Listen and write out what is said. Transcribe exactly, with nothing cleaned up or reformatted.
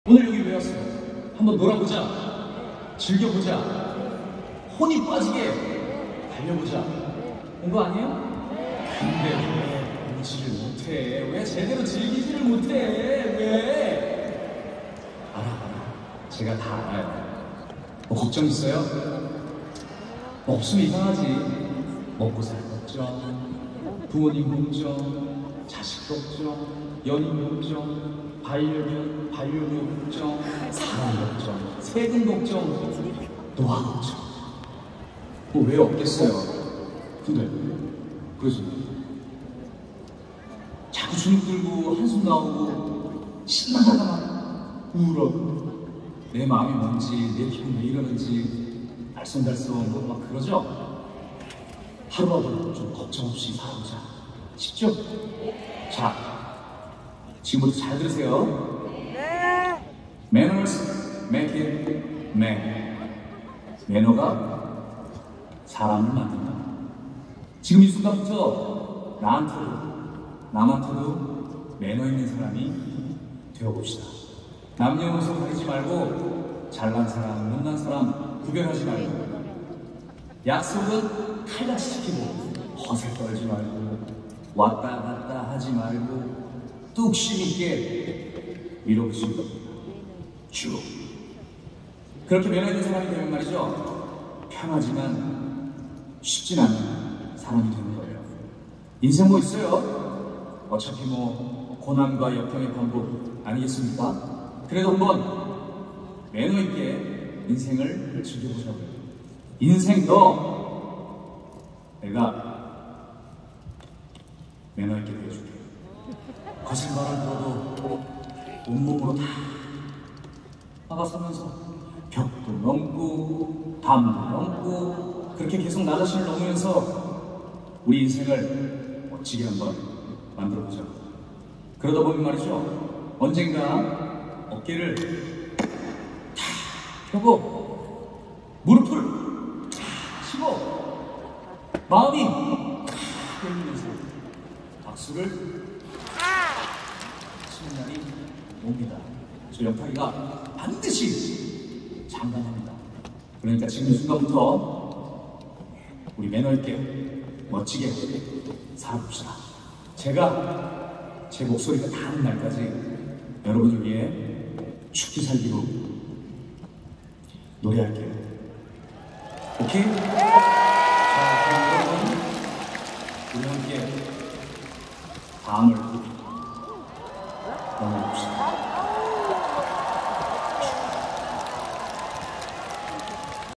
오늘 여기 왜 왔어? 한번 놀아보자. 즐겨보자. 혼이 빠지게 달려보자. 온 거 아니에요? 근데 왜 보지를 못해? 왜 제대로 즐기지를 못해? 왜? 알아 알아. 제가 다 알아요. 뭐 걱정 있어요? 뭐 없으면 이상하지. 먹고 살 걱정, 부모님 걱정, 자식 걱정, 연인 걱정, 반려견, 반려묘 걱정, 사람 걱정, 세금 걱정, 노화 걱정. 뭐 왜 없겠어요? 근데 그래서 자꾸 주눅 들고 한숨 나오고 신나다가 막 울어. 내 마음이 뭔지, 내 기분 왜 이러는지 달성달성 뭐 막 그러죠? 하루라도 좀 걱정 없이 살아보자. 쉽죠? 자, 지금부터 잘 들으세요. 네. Manners make it man. 매너가 사람을 만든다. 지금 이 순간부터 나한테도, 남한테도 매너 있는 사람이 되어봅시다. 남녀노소 가리지 말고 잘난 사람, 못난 사람 구별하지 말고 약속은 칼같이 지키고 허세 떨지 말고 왔다 갔다 하지 말고 뚝심 있게 이뤄보시는 겁니다. 쭉. 그렇게 매너 있는 사람이 되면 말이죠. 편하지만 쉽진 않은 사람이 되는 거예요. 인생 뭐 있어요? 어차피 뭐 고난과 역경의 반복 아니겠습니까? 그래도 한번 매너 있게 인생을 즐겨보자고요. 인생 너 내가 매너 있게 대해줄게. 거짓말을 들어도 온몸으로 다 막아서면서 벽도 넘고 담도 넘고 그렇게 계속 나 자신을 넘으면서 우리 인생을 멋지게 한번 만들어보자. 그러다 보면 말이죠, 언젠가 어깨를 다 펴고 무릎을 치고 마음이 열리면서 박수를 치는 날이 옵니다. 저 영탁이가 반드시 장담합니다. 그러니까 지금 이 순간부터 우리 매너 있게 멋지게 살아봅시다. 제가 제 목소리가 닿는 날까지 여러분을 위해 죽기 살기로 노래할게요. 오케이? 자, 그럼 여러분 우리 함께 다음을